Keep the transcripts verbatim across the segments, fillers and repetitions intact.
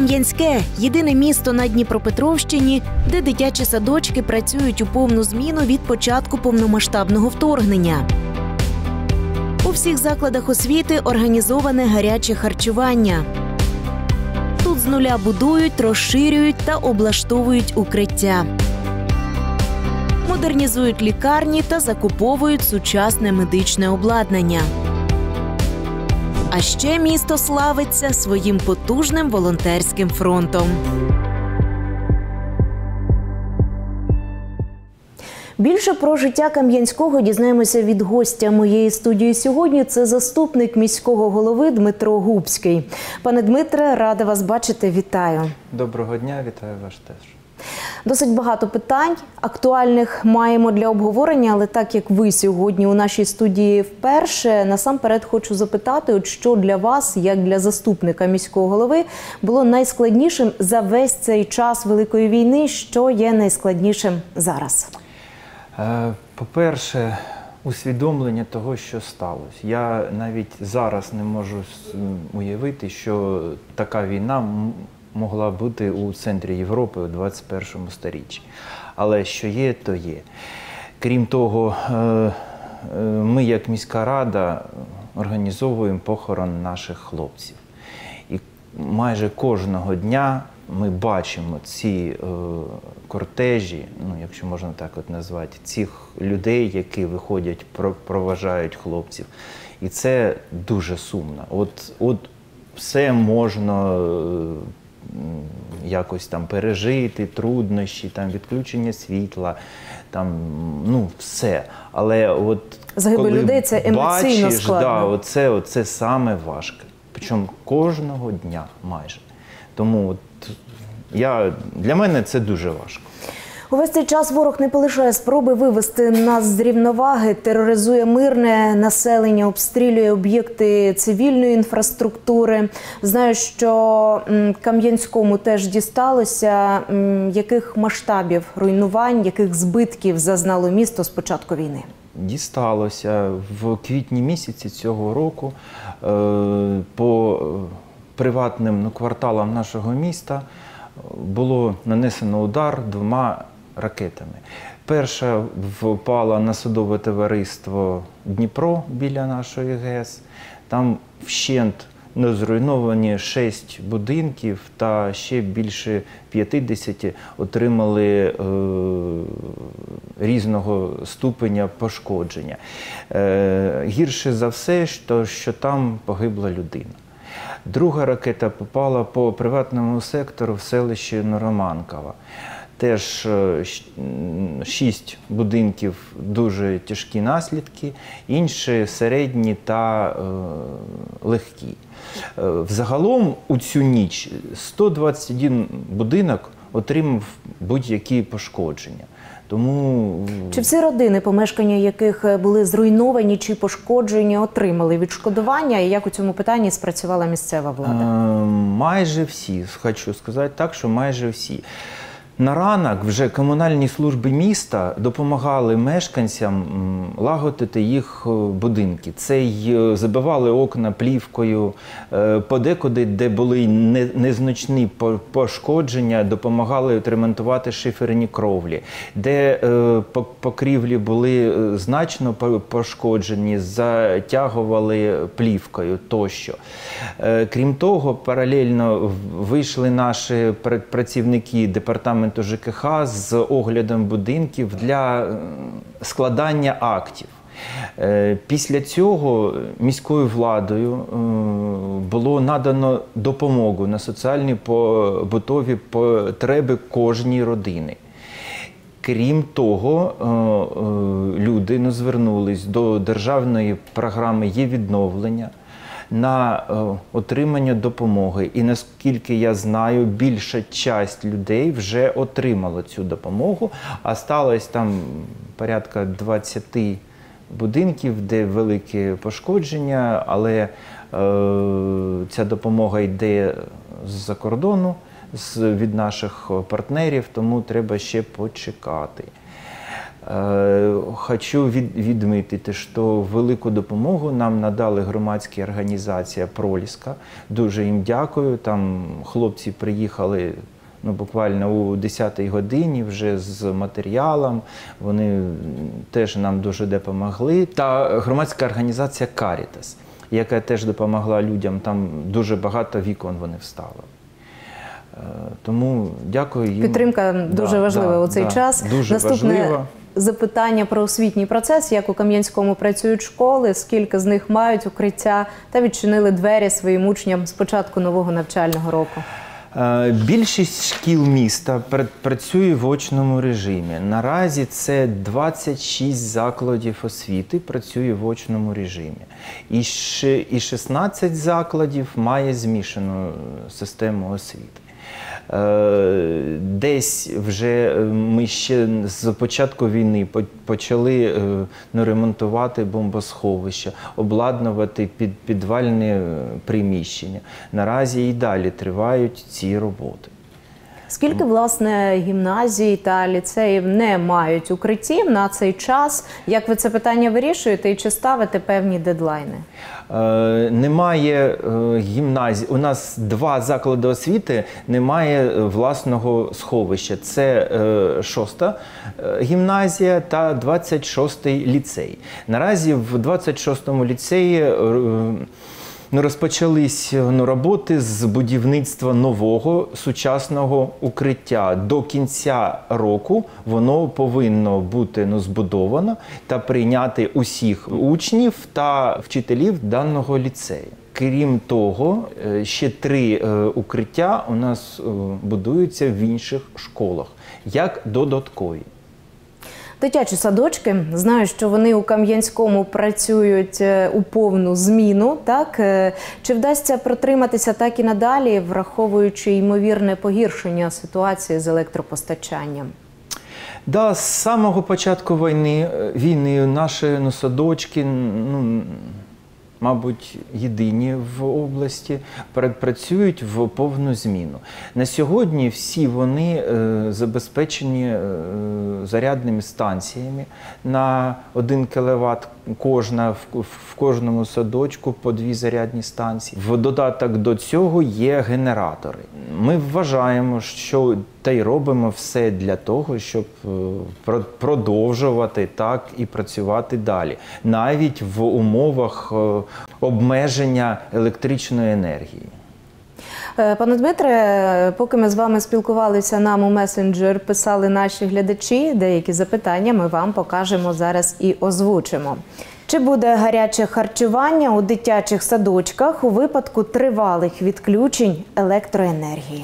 Кам'янське – єдине місто на Дніпропетровщині, де дитячі садочки працюють у повну зміну від початку повномасштабного вторгнення. У всіх закладах освіти організоване гаряче харчування. Тут з нуля будують, розширюють та облаштовують укриття. Модернізують лікарні та закуповують сучасне медичне обладнання. А ще місто славиться своїм потужним волонтерським фронтом. Більше про життя Кам'янського дізнаємося від гостя моєї студії сьогодні. Це заступник міського голови Дмитро Губський. Пане Дмитре, рада вас бачити. Вітаю. Доброго дня, вітаю вас теж. Досить багато питань актуальних маємо для обговорення, але так як ви сьогодні у нашій студії вперше, насамперед хочу запитати, от що для вас, як для заступника міського голови, було найскладнішим за весь цей час Великої війни, що є найскладнішим зараз? По-перше, усвідомлення того, що сталося. Я навіть зараз не можу уявити, що така війна могла бути у центрі Європи у двадцять першому сторіччі. Але що є, то є. Крім того, ми як міська рада організовуємо похорон наших хлопців. І майже кожного дня ми бачимо ці кортежі, ну, якщо можна так от назвати, цих людей, які виходять, проважають хлопців. І це дуже сумно. От, от все можна якось там пережити, труднощі, там відключення світла, там, ну, все. Але от загибель людей – це емоційно бачиш, складно. Да, оце, оце саме важке. Причому кожного дня майже. Тому от я, для мене це дуже важко. Увесь цей час ворог не полишає спроби вивести нас з рівноваги, тероризує мирне населення, обстрілює об'єкти цивільної інфраструктури. Знаю, що Кам'янському теж дісталося. Яких масштабів руйнувань, яких збитків зазнало місто з початку війни? Дісталося. В квітні місяці цього року е, по приватним ну, кварталам нашого міста було нанесено удар двома ракетами. Перша впала на садове товариство Дніпро біля нашої ГЕС. Там вщент зруйновані шість будинків та ще більше п'ятдесят отримали е, різного ступеня пошкодження. Е, гірше за все, що, що там погибла людина. Друга ракета попала по приватному сектору в селищі Новороманково. Теж шість будинків, дуже тяжкі наслідки, інші середні та е, легкі. Взагалом у цю ніч сто двадцять один будинок отримав будь-які пошкодження. Тому... Чи всі родини, помешкання яких були зруйновані чи пошкоджені, отримали відшкодування? І як у цьому питанні спрацювала місцева влада? Майже всі. Хочу сказати так, що майже всі. На ранок вже комунальні служби міста допомагали мешканцям лагодити їх будинки. Це й забивали окна плівкою, подекуди, де були незначні пошкодження, допомагали відремонтувати шиферні кровлі. Де покрівлі були значно пошкоджені, затягували плівкою тощо. Крім того, паралельно вийшли наші працівники департаменту ЖКХ з оглядом будинків для складання актів. Після цього міською владою було надано допомогу на соціальні побутові потреби кожній родини. Крім того, люди звернулись до державної програми «Є-відновлення» на отримання допомоги. І наскільки я знаю, більша частина людей вже отримала цю допомогу, а сталося там порядка двадцяти будинків, де великі пошкодження, але е, ця допомога йде з-за кордону, з, від наших партнерів, тому треба ще почекати. Хочу від, відмітити, що велику допомогу нам надали громадські організації «Проліска». Дуже їм дякую. Там хлопці приїхали ну, буквально у десятій годині вже з матеріалом. Вони теж нам дуже допомогли. Та громадська організація «Карітас», яка теж допомогла людям. Там дуже багато вікон вони вставили. Тому дякую їм. Підтримка дуже да, важлива да, у цей да, час. Дуже Наступне важливо. Запитання про освітній процес. Як у Кам'янському працюють школи, скільки з них мають укриття та відчинили двері своїм учням з початку нового навчального року? Більшість шкіл міста працює в очному режимі. Наразі це двадцять шість закладів освіти працює в очному режимі. І шістнадцять закладів має змішану систему освіти. Десь вже ми ще з початку війни почали ну, ремонтувати бомбосховища, обладнувати під, підвальні приміщення. Наразі і далі тривають ці роботи. Скільки, власне, гімназій та ліцеїв не мають укриттів на цей час? Як ви це питання вирішуєте і чи ставите певні дедлайни? Е, немає е, гімназій. У нас два заклади освіти, немає власного сховища. Це е, шоста гімназія та двадцять шостий ліцей. Наразі в двадцять шостому ліцеї е, Ну, розпочались ну, роботи з будівництва нового сучасного укриття. До кінця року воно повинно бути ну, збудовано та прийняти усіх учнів та вчителів даного ліцею. Крім того, ще три укриття у нас будуються в інших школах, як додаткові. Дитячі садочки, знаю, що вони у Кам'янському працюють у повну зміну, так? Чи вдасться протриматися так і надалі, враховуючи ймовірне погіршення ситуації з електропостачанням? Да, з самого початку війни, війни наші ну, садочки, ну, мабуть, єдині в області, працюють в повну зміну. На сьогодні всі вони е, забезпечені е, зарядними станціями на один кіловат кожна, в, в кожному садочку по дві зарядні станції. В додаток до цього є генератори. Ми вважаємо, що та й робимо все для того, щоб е, продовжувати так і працювати далі. Навіть в умовах е, обмеження електричної енергії. Пане Дмитре, поки ми з вами спілкувалися, нам у месенджер писали наші глядачі, деякі запитання ми вам покажемо зараз і озвучимо. Чи буде гаряче харчування у дитячих садочках у випадку тривалих відключень електроенергії?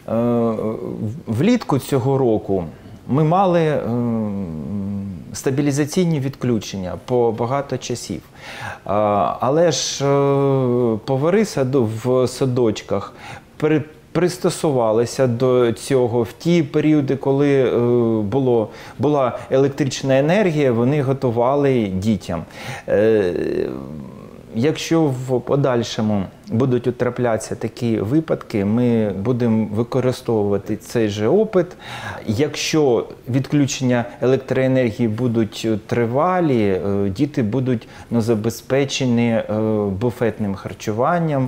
Влітку цього року ми мали стабілізаційні відключення по багато часів. Але ж повари в садочках пристосувалися до цього. В ті періоди, коли було, була електрична енергія, вони готували дітям. Якщо в подальшому будуть траплятися такі випадки, ми будемо використовувати цей же опит. Якщо відключення електроенергії будуть тривалі, діти будуть ну, забезпечені буфетним харчуванням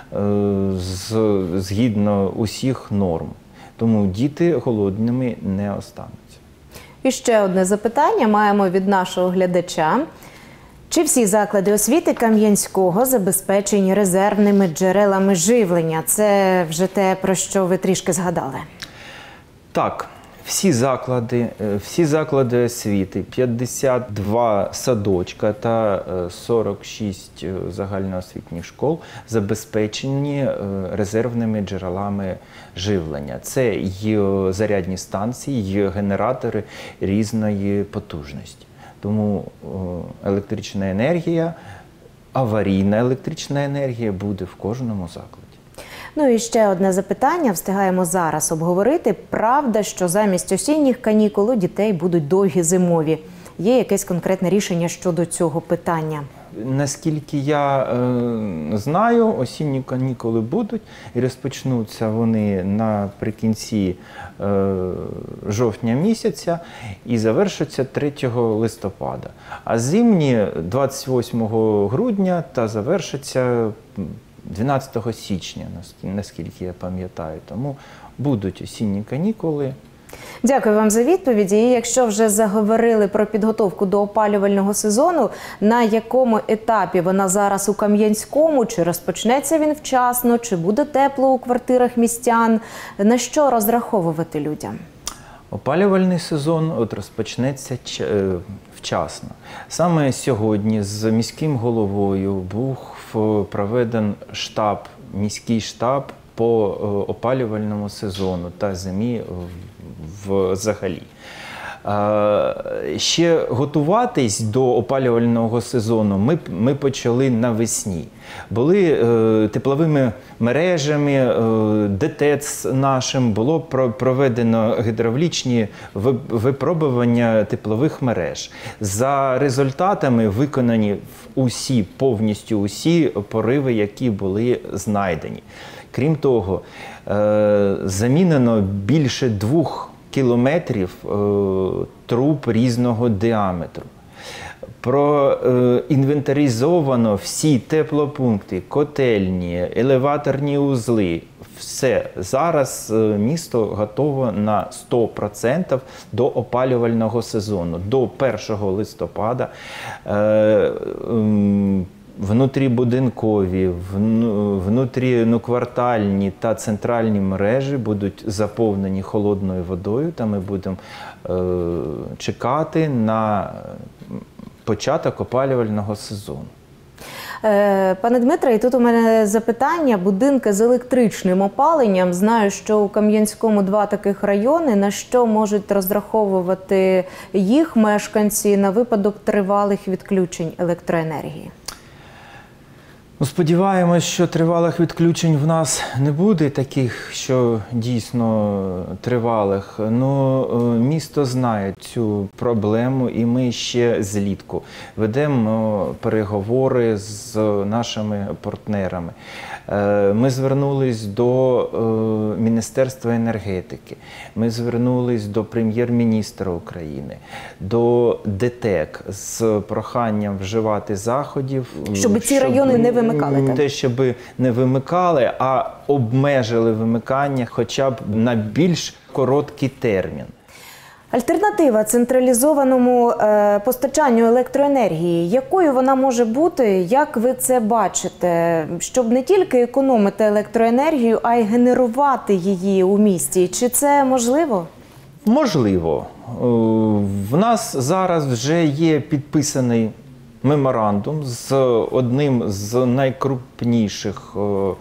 згідно усіх норм. Тому діти голодними не остануться. І ще одне запитання маємо від нашого глядача. Чи всі заклади освіти Кам'янського забезпечені резервними джерелами живлення? Це вже те, про що ви трішки згадали. Так, всі заклади, всі заклади освіти, п'ятдесят два садочка та сорок шість загальноосвітніх школ забезпечені резервними джерелами живлення. Це і зарядні станції, і генератори різної потужності. Тому електрична енергія, аварійна електрична енергія буде в кожному закладі. Ну і ще одне запитання, встигаємо зараз обговорити. Правда, що замість осінніх канікул у дітей будуть довгі зимові? Є якесь конкретне рішення щодо цього питання? наскільки я е, знаю, осінні канікули будуть і розпочнуться вони наприкінці е, жовтня місяця і завершаться третього листопада. А зимні двадцять восьмого грудня та завершаться дванадцятого січня, наскільки я пам'ятаю. Тому будуть осінні канікули. Дякую вам за відповіді. І якщо вже заговорили про підготовку до опалювального сезону, на якому етапі вона зараз у Кам'янському? Чи розпочнеться він вчасно? Чи буде тепло у квартирах містян? На що розраховувати людям? Опалювальний сезон от розпочнеться вчасно. Саме сьогодні з міським головою був проведений штаб, міський штаб по опалювальному сезону та зимі взагалі. Ще готуватись до опалювального сезону ми, ми почали навесні. Були е, тепловими мережами, е, ДТЕЦ нашим, було проведено гідравлічні випробування теплових мереж. За результатами виконані усі, повністю усі пориви, які були знайдені. Крім того, е, замінено більше двох кілометрів е, труб різного діаметру. Проінвентаризовано всі теплопункти, котельні, елеваторні узли. Все. Зараз місто готово на сто відсотків до опалювального сезону. До першого листопада е, е, внутрібудинкові, внутріквартальні та центральні мережі будуть заповнені холодною водою, та ми будемо е, чекати на початок опалювального сезону. Пане Дмитре, і тут у мене запитання. Будинки з електричним опаленням. Знаю, що у Кам'янському два таких райони. На що можуть розраховувати їх мешканці на випадок тривалих відключень електроенергії? Ну, сподіваємось, що тривалих відключень в нас не буде, таких, що дійсно тривалих. Ну, місто знає цю проблему, і ми ще злітку ведемо переговори з нашими партнерами. Ми звернулись до Міністерства енергетики, ми звернулись до прем'єр-міністра України, до ДТЕК з проханням вживати заходів. Щоб ці райони не вимикали? Не те, щоб не вимикали, а обмежили вимикання хоча б на більш короткий термін. Альтернатива централізованому е, постачанню електроенергії, якою вона може бути, як ви це бачите, щоб не тільки економити електроенергію, а й генерувати її у місті? Чи це можливо? Можливо. В нас зараз вже є підписаний меморандум з одним з найкрупніших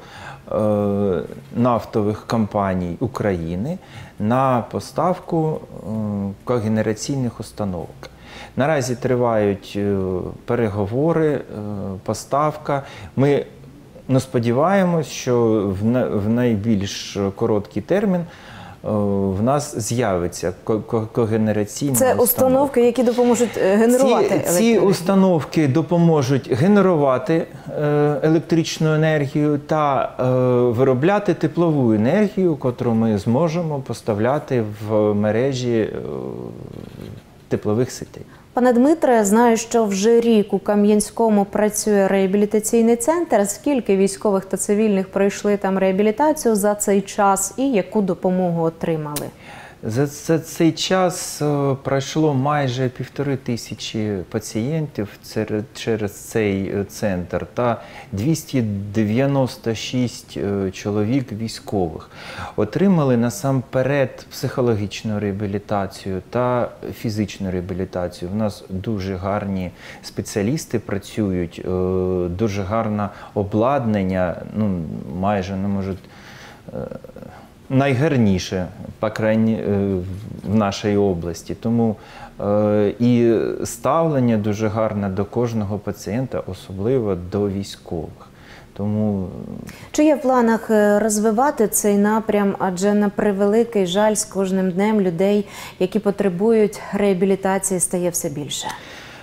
нафтових компаній України на поставку когенераційних установок. Наразі тривають переговори, поставка. Ми ну, сподіваємось, що в найбільш короткий термін в нас з'явиться когенераційна установка. Це установки, які допоможуть генерувати ці, електроенергію? Ці установки допоможуть генерувати електричну енергію та виробляти теплову енергію, яку ми зможемо поставляти в мережі теплових сетей. Пане Дмитре, знаю, що вже рік у Кам'янському працює реабілітаційний центр. Скільки військових та цивільних пройшли там реабілітацію за цей час і яку допомогу отримали? За, за цей час о, пройшло майже півтори тисячі пацієнтів через, через цей центр та двісті дев'яносто шість е, чоловік військових. Отримали насамперед психологічну реабілітацію та фізичну реабілітацію. У нас дуже гарні спеціалісти працюють, е, дуже гарне обладнання, ну, майже не можуть... Е, найгарніше, по крайній, в нашій області. Тому е, і ставлення дуже гарне до кожного пацієнта, особливо до військових. Тому... Чи є в планах розвивати цей напрям, адже на превеликий жаль з кожним днем людей, які потребують реабілітації, стає все більше?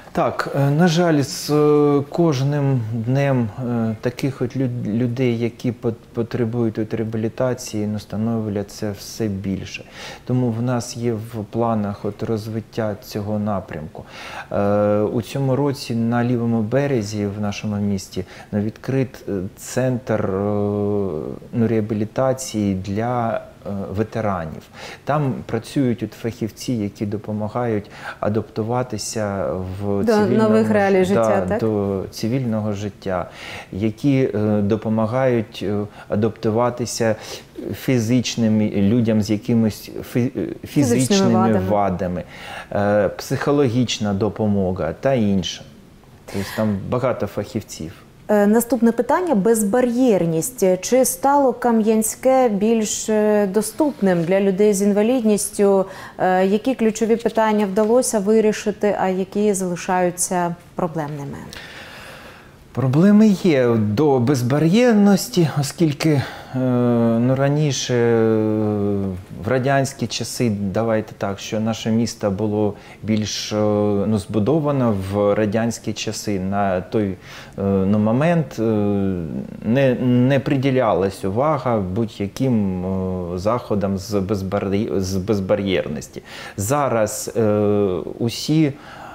Так, е, на жаль, з е, кожним днем е, таких от люд- людей, які пот- потребують от реабілітації, ну, становляться все більше. Тому в нас є в планах от розвиття цього напрямку. Е, У цьому році на лівому березі в нашому місті ну, відкрит е, центр е, ну, реабілітації для е, ветеранів. Там працюють от фахівці, які допомагають адаптуватися в До цивільному нових ж- реалій життя, да, так? до цивільного життя, які е, допомагають е, адаптуватися фізичними людям з якимись фі- е, фізичними вадами. вадами, е, психологічна допомога та інше. Тобто там багато фахівців. Е, Наступне питання – безбар'єрність. Чи стало Кам'янське більш е, доступним для людей з інвалідністю? Е, Які ключові питання вдалося вирішити, а які залишаються проблемними? Проблеми є до безбар'єрності, оскільки е, ну, раніше, е, в радянські часи, давайте так, що наше місто було більш е, ну, збудовано в радянські часи. На той е, ну, момент е, не, не приділялась увага будь-яким е, заходам з, безбар'є- з безбар'єрності. Зараз е, усі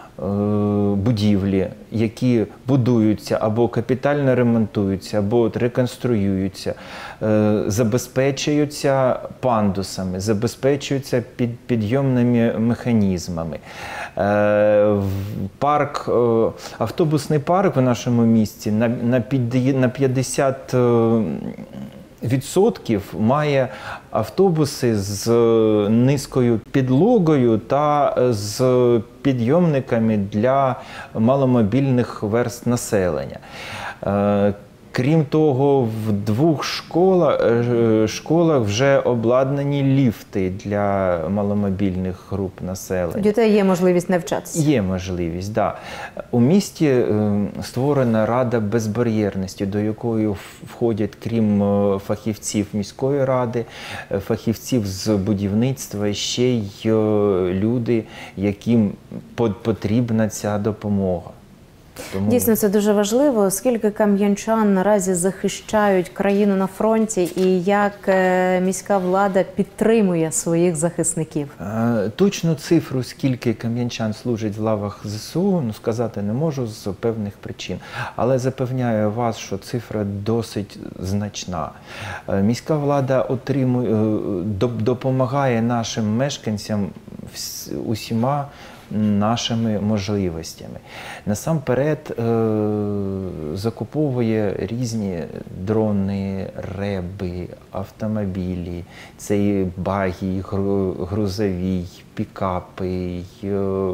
будівлі, які будуються або капітально ремонтуються, або от реконструюються, е, забезпечуються пандусами, забезпечуються під, підйомними механізмами. Е, в парк, е, автобусний парк в нашому місті на, на, під, на п'ятдесят е, відсотків має автобуси з низькою підлогою та з підйомниками для маломобільних верств населення. Е, Крім того, в двох школах, е, школах вже обладнані ліфти для маломобільних груп У населення. дітей є можливість навчатися? Є можливість, так. Да. У місті е, створена Рада безбар'єрності, до якої в- входять, крім е, фахівців міської ради, е, фахівців з будівництва, ще й е, люди, яким по- потрібна ця допомога. Тому... Дійсно, це дуже важливо. Скільки кам'янчан наразі захищають країну на фронті і як е, міська влада підтримує своїх захисників? Е, Точну цифру, скільки кам'янчан служить в лавах ЗСУ, ну, сказати не можу з певних причин. Але запевняю вас, що цифра досить значна. Е, Міська влада отримує, е, доп- допомагає нашим мешканцям вс- усіма нашими можливостями. Насамперед е, закуповує різні дрони, реби, автомобілі, це і багі, гру- грузові, пікапи, е,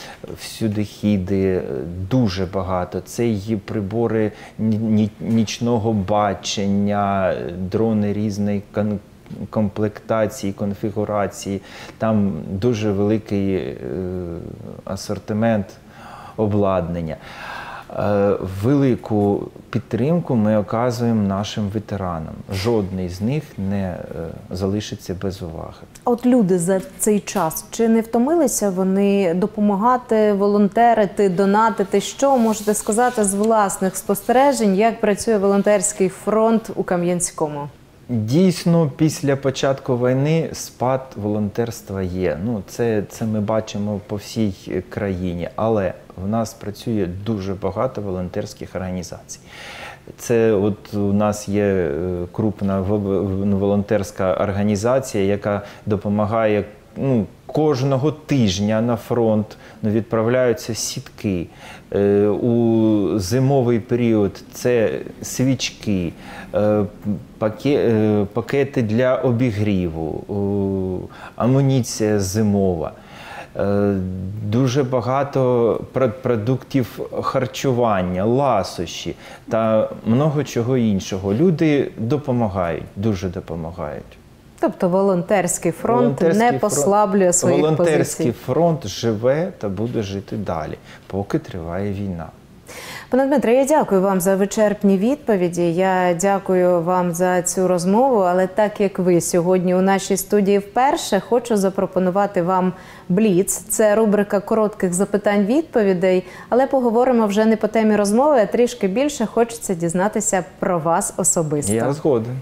всюдихіди, дуже багато. Це і прибори ні- ні- нічного бачення, дрони різної кон- комплектації, конфігурації. Там дуже великий е, асортимент обладнання. Е, велику підтримку ми оказуємо нашим ветеранам. Жодний з них не е, залишиться без уваги. А от люди за цей час, чи не втомилися вони допомагати, волонтерити, донатити? Що можете сказати з власних спостережень, як працює волонтерський фронт у Кам'янському? Дійсно, після початку війни спад волонтерства є. Ну, це, це ми бачимо по всій країні, але в нас працює дуже багато волонтерських організацій. Це от у нас є е, крупна в- волонтерська організація, яка допомагає, ну, кожного тижня на фронт, ну, відправляються сітки. Е, у зимовий період це свічки, е, паке, е, пакети для обігріву, е, амуніція зимова. Е, Дуже багато пр- продуктів харчування, ласощі та много чого іншого. Люди допомагають, дуже допомагають. Тобто волонтерський фронт Волонтерський не фронт- послаблює своїх Волонтерський позицій. фронт живе та буде жити далі, поки триває війна. Пане Дмитре, я дякую вам за вичерпні відповіді. Я дякую вам за цю розмову. Але так як ви сьогодні у нашій студії вперше, хочу запропонувати вам бліц. Це рубрика коротких запитань-відповідей. Але поговоримо вже не по темі розмови, а трішки більше хочеться дізнатися про вас особисто. Я згоден.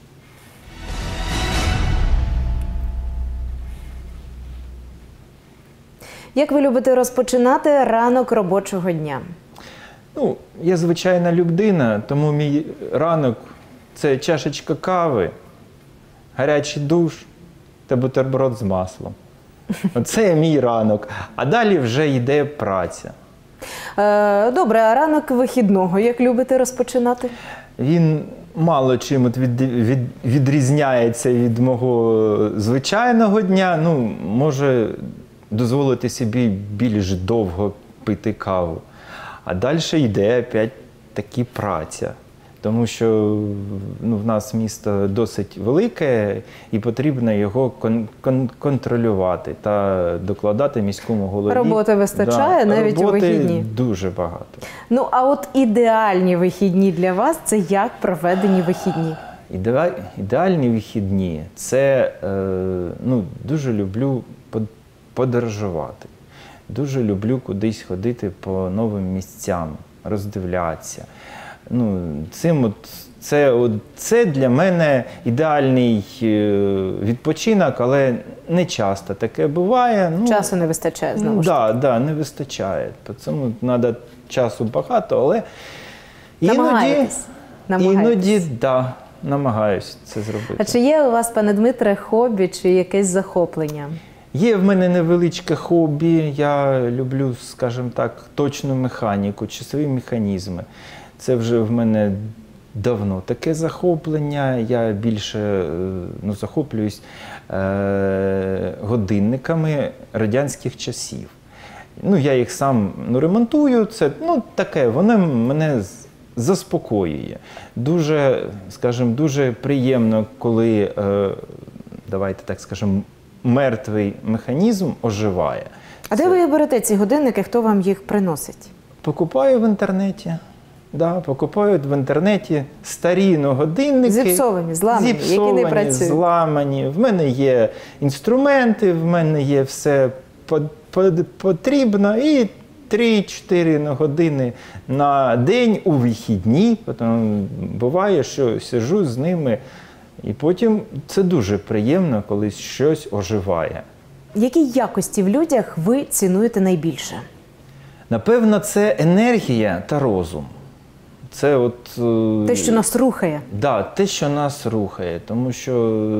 Як ви любите розпочинати ранок робочого дня? Ну, я звичайна людина, тому мій ранок – це чашечка кави, гарячий душ та бутерброд з маслом. Оце мій ранок. А далі вже йде праця. Е, добре, а ранок вихідного як любите розпочинати? Він мало чим от від, від, відрізняється від мого звичайного дня. Ну, може дозволити собі більш довго пити каву. А далі йде опять таки праця. Тому що ну, в нас місто досить велике і потрібно його кон кон контролювати та докладати міському голові. Роботи вистачає, да, навіть роботи у вихідні? Дуже багато. Ну, а от ідеальні вихідні для вас – це як проведені вихідні? Ідеаль, ідеальні вихідні – це, е, ну, дуже люблю подорожувати. Дуже люблю кудись ходити по новим місцям, роздивлятися. Ну, цим от, це, от, це для мене ідеальний відпочинок, але не часто таке буває. Ну, часу не вистачає, знову ну, ж таки. Так, да, не вистачає. По цьому треба часу багато, але іноді, іноді да, намагаюся це зробити. А чи є у вас, пане Дмитре, хобі чи якесь захоплення? Є в мене невеличке хобі, я люблю, скажімо так, точну механіку, часові механізми. Це вже в мене давно таке захоплення, я більше ну, захоплююсь е годинниками радянських часів. Ну, я їх сам ну, ремонтую, це ну, таке, воно мене заспокоює. Дуже, скажімо, дуже приємно, коли, е давайте так скажемо, мертвий механізм оживає. А де ви берете ці годинники, хто вам їх приносить? Покупаю в інтернеті. Да, покупаю в інтернеті старі ну, годинники. Зіпсовані, зламані, зіпсовані, які не працюють. Зламані. В мене є інструменти, в мене є все потрібно. І три-чотири години на день у вихідні. Потім буває, що сиджу з ними. І потім це дуже приємно, коли щось оживає. Які якості в людях ви цінуєте найбільше? Напевно, це енергія та розум. Це от, те, що нас рухає. Так, да, те, що нас рухає. Тому що,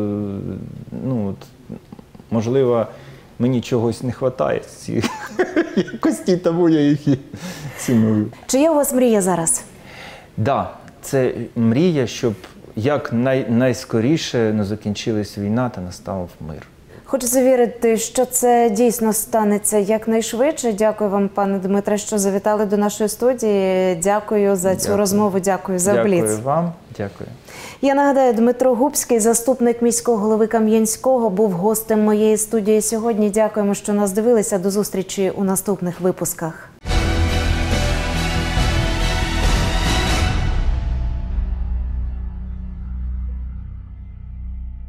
ну, от, можливо, мені чогось не вистачає з цієї якості, тому я їх і ціную. Чи є у вас мрія зараз? Так, да, це мрія, щоб як най, найскоріше ну, закінчилась війна та настав мир. Хочеться вірити, що це дійсно станеться якнайшвидше. Дякую вам, пане Дмитре, що завітали до нашої студії. Дякую за цю дякую. розмову, дякую за дякую бліц. Дякую вам, дякую. Я нагадаю, Дмитро Губський, заступник міського голови Кам'янського, був гостем моєї студії сьогодні. Дякуємо, що нас дивилися. До зустрічі у наступних випусках.